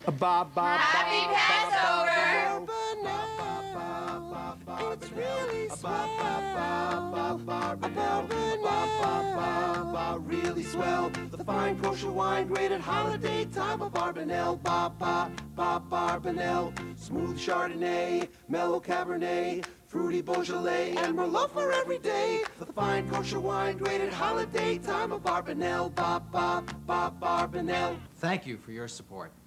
Happy Passover! It's really swell. Really swell. The fine kosher wine, great at holiday time of Barbanel. Barbanel. Smooth Chardonnay, mellow Cabernet, fruity Beaujolais, and Merlot for every day. The fine kosher wine, great at holiday time of Barbanel. Barbanel. Thank you for your support.